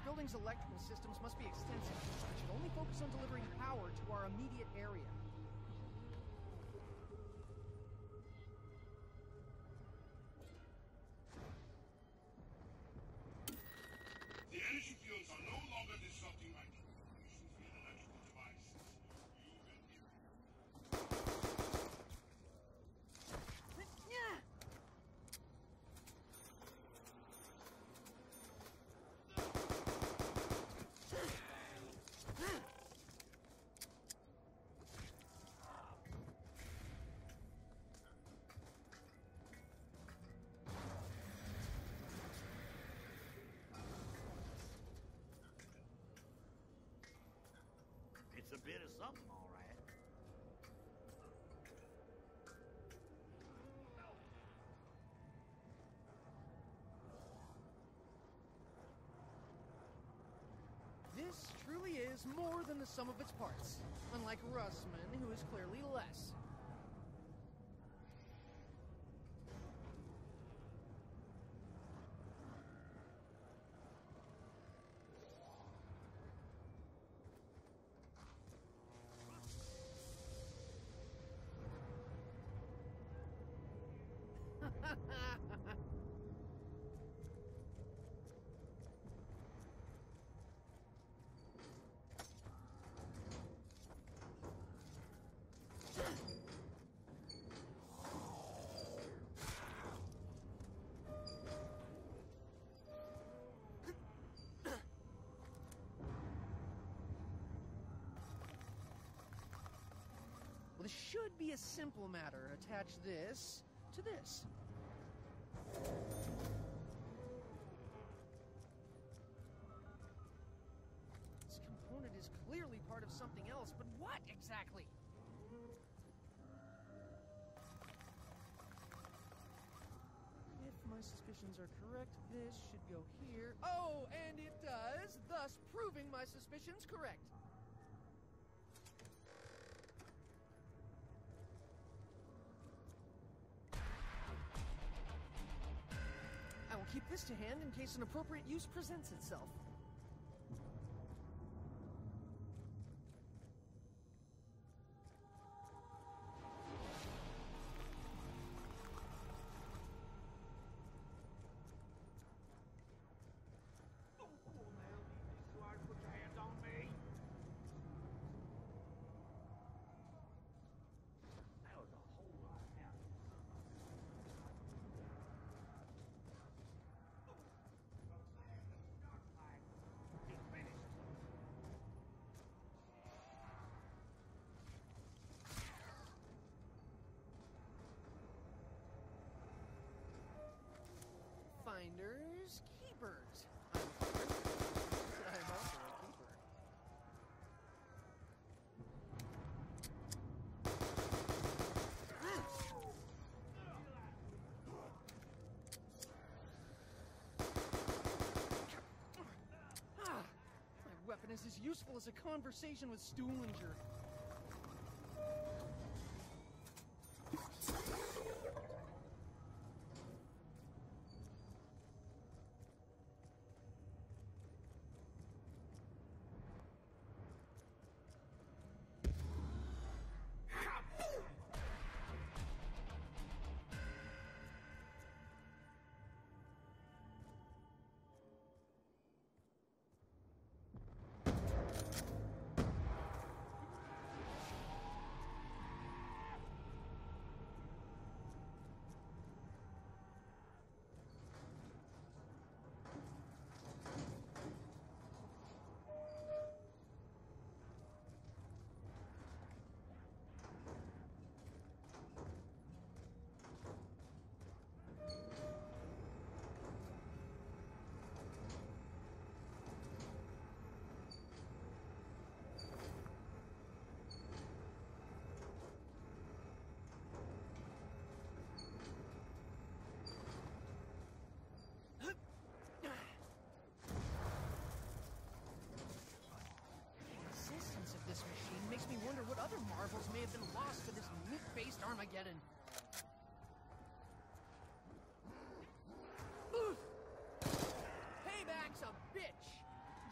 building's electrical systems must be extensive. It should only focus on delivering power to our immediate area. The energy fields are no longer disrupting my communications via electrical devices. You will hear Yeah. It's a bit of something, all right. This truly is more than the sum of its parts, unlike Russman, who is clearly less. Well, this should be a simple matter. Attach this to this. This component is clearly part of something else, but what exactly? If my suspicions are correct, this should go here. Oh, and it does, thus proving my suspicions correct. I will keep this to hand in case an appropriate use presents itself. Put your hands on me. That was a whole lot now. He's finished. Finders, keepers. I'm also a keeper. My weapon is as useful as a conversation with Stuhlinger. Of this machine makes me wonder what other marvels may have been lost to this meat-based Armageddon. Payback's a bitch!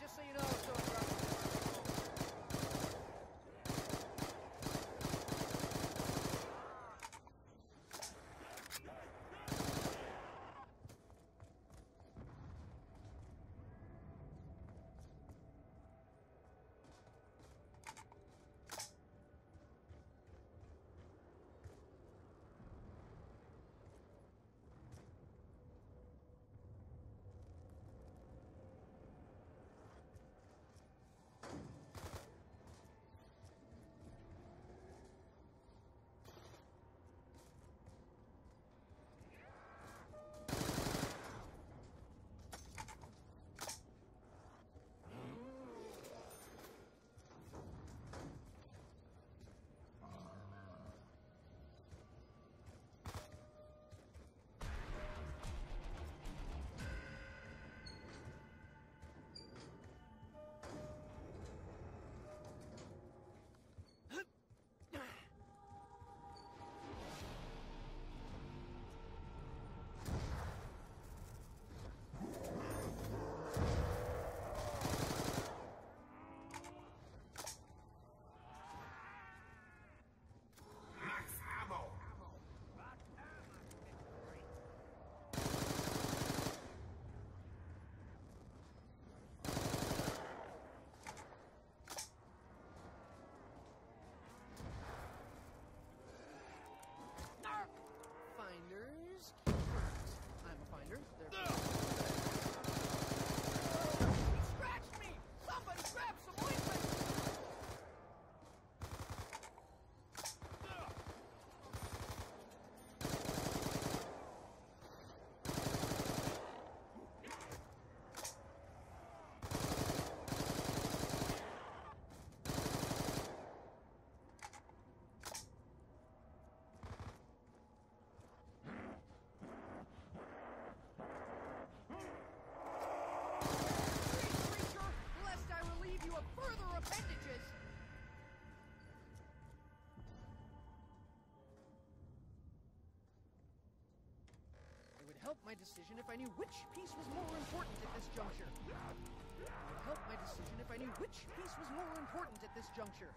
help my decision if I knew which piece was more important at this juncture. It would help my decision if I knew which piece was more important at this juncture.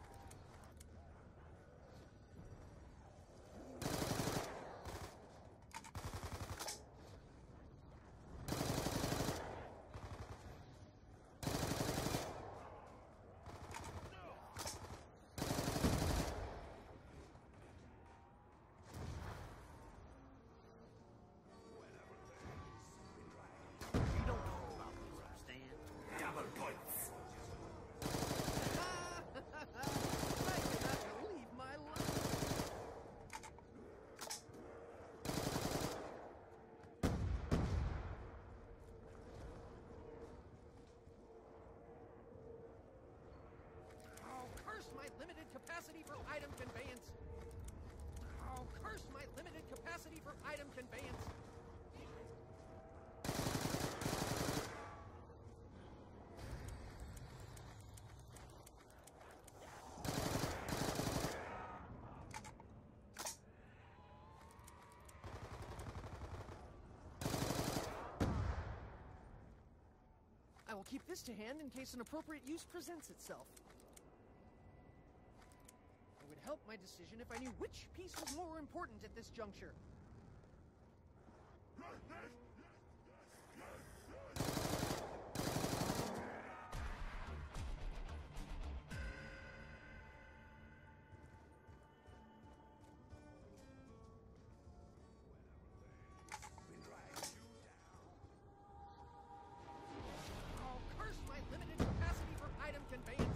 You don't know about this, understand? Double points. I cannot believe my luck. Oh, curse my limited capacity for item conveyance. Oh, curse my limited capacity for item conveyance. I will keep this to hand in case an appropriate use presents itself. It would help my decision if I knew which piece was more important at this juncture. Oh, curse my limited capacity for item conveyance.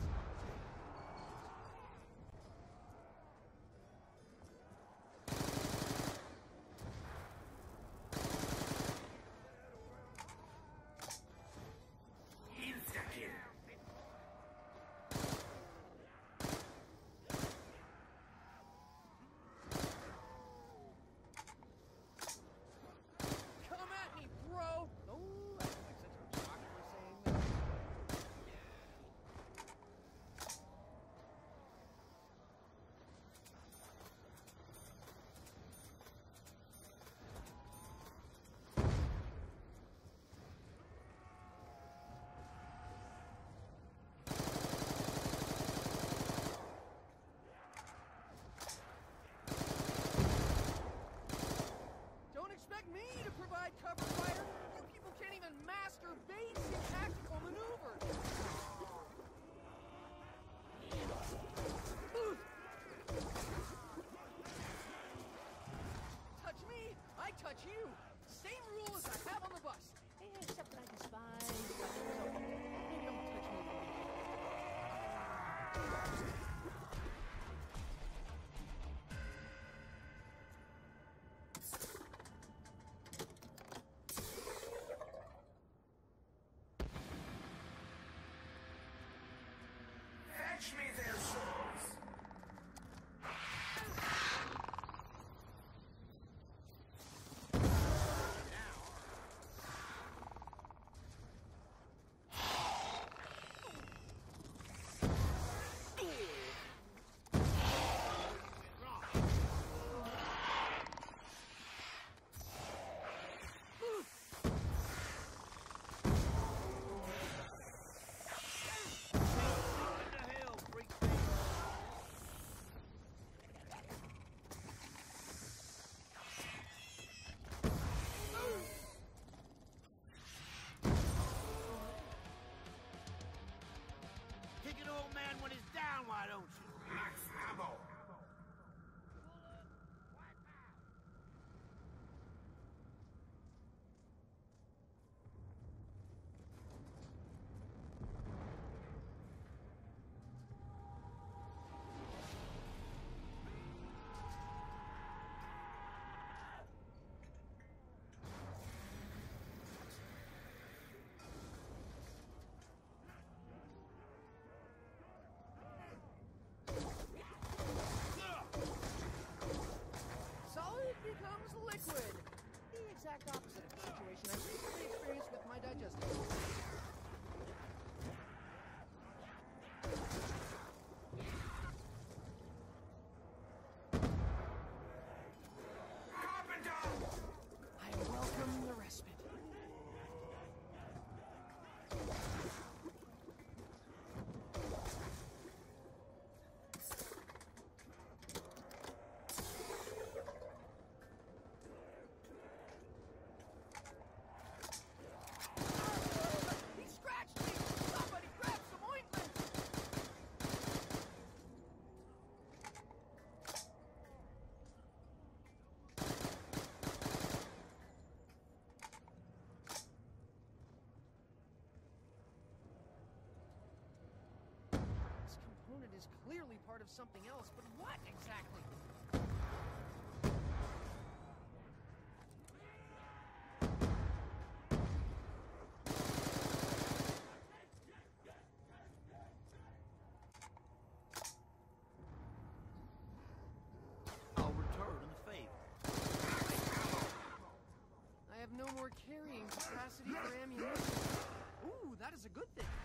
part of something else, but what exactly? I'll return the favor. I have no more carrying capacity for ammunition. Ooh, that is a good thing.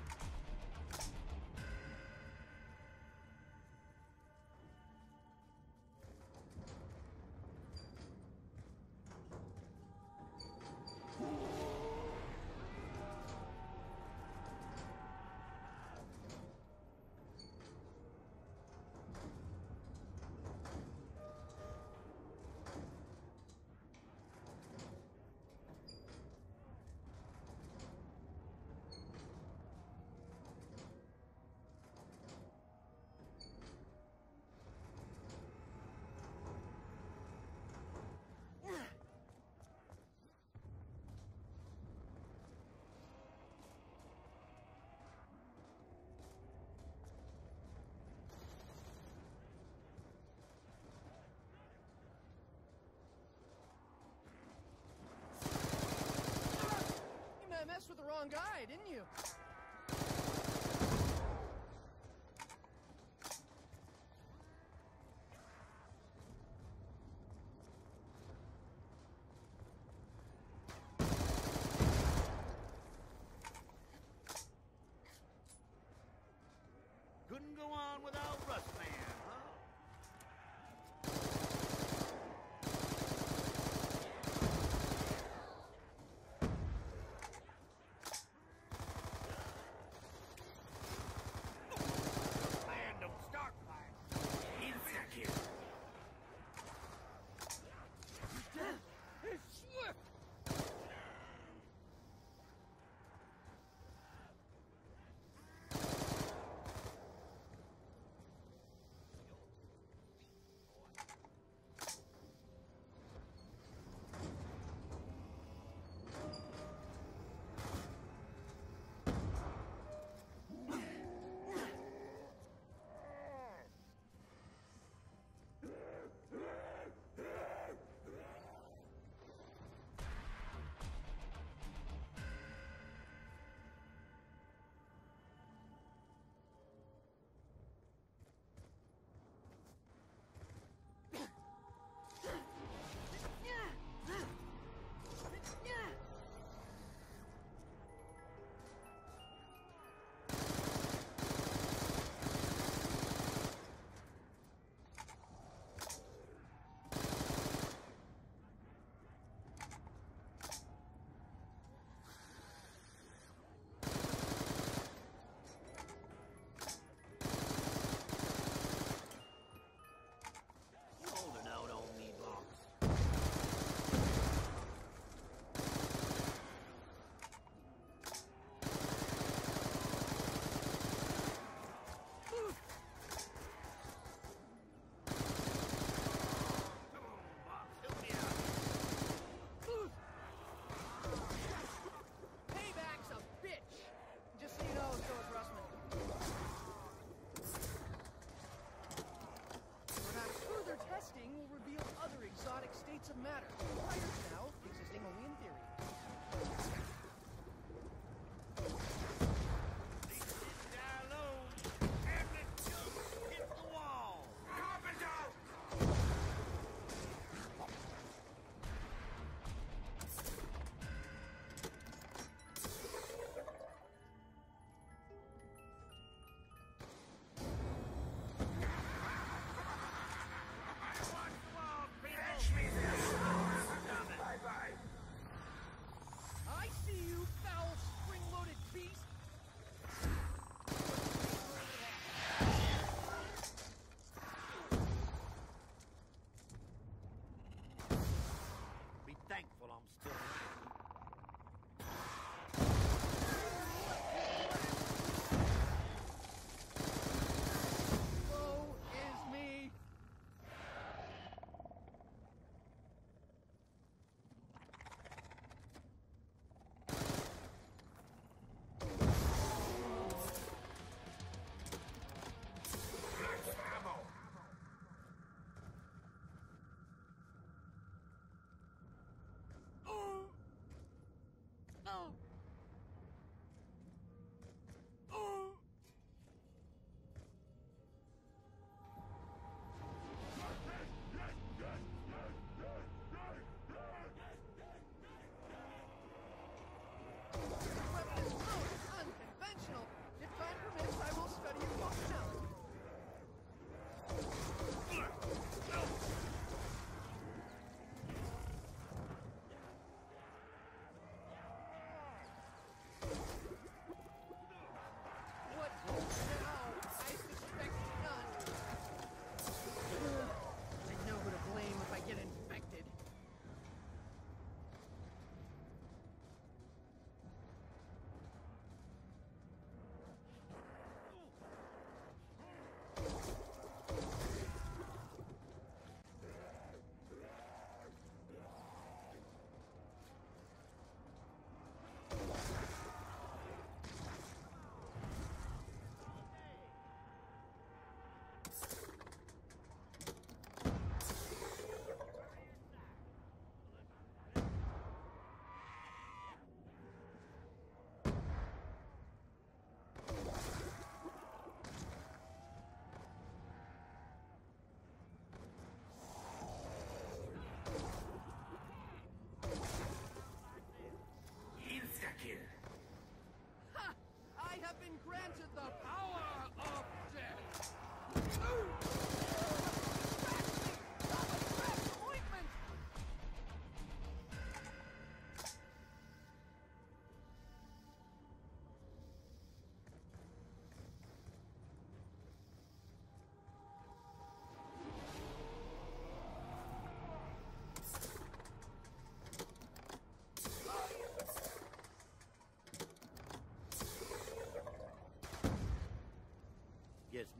You messed with the wrong guy, didn't you? Couldn't go on without Rustman, huh? Man, don't start fire. Insect here. It's Swift! Holding out on me, boss. Come on, boss. Help me out. Payback's a bitch! Just so you know, so is Russman. Perhaps further testing will reveal other exotic states of matter, prior to now existing only in theory. These didn't die alone. And the jump hit the wall. Carpenter! Watch the wall, people. Fetch me this. Stop it.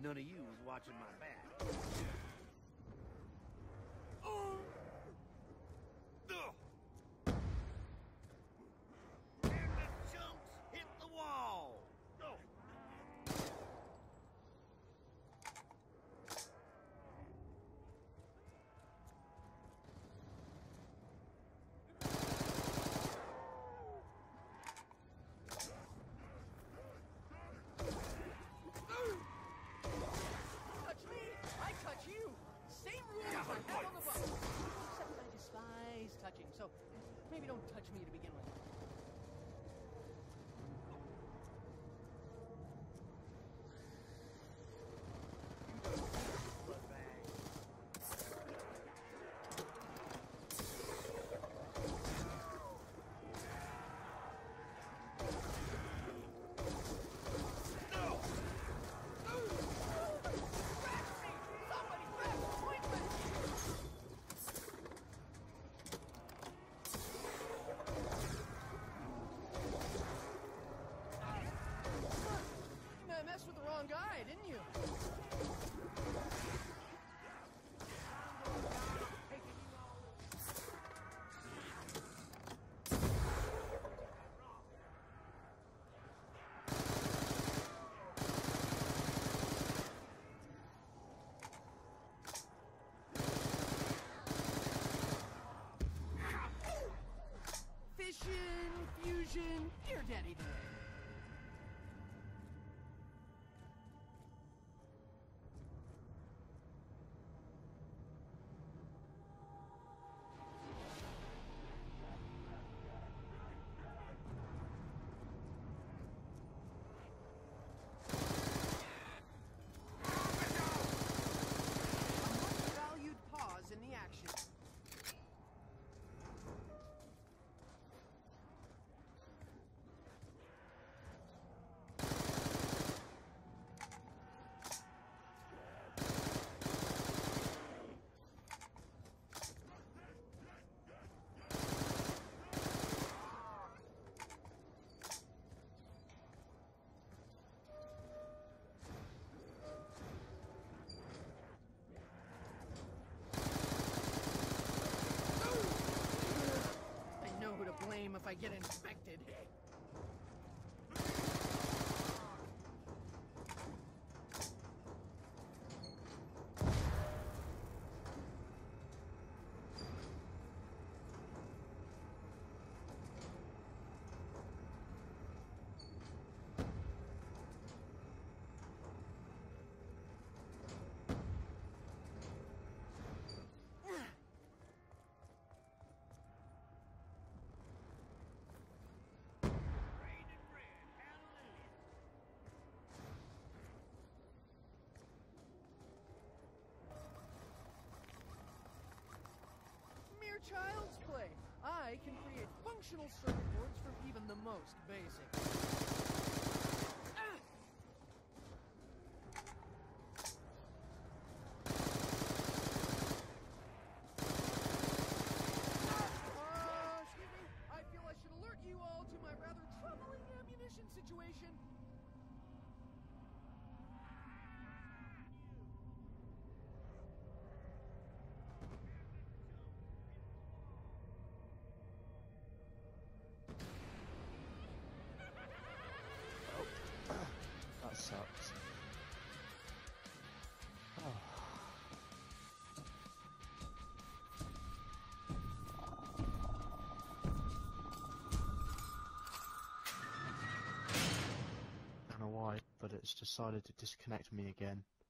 None of you was watching my back. And the chunks hit the wall. Touch me, I touch you. Same rules as I have on the boat. Except I despise touching, so maybe don't touch me to begin with. Somebody grab the ointment! You messed with the wrong guy, didn't you? Fission, fusion, you're dead either way. A much valued pause in the action. I know who to blame if I get infected. Rain and red, hallelujah. Mere child's play. I can create functional circuit boards for even the most basic. Ah! Excuse me. I feel I should alert you all to my rather troubling ammunition situation. That sucks. Oh. I don't know why, but it's decided to disconnect me again.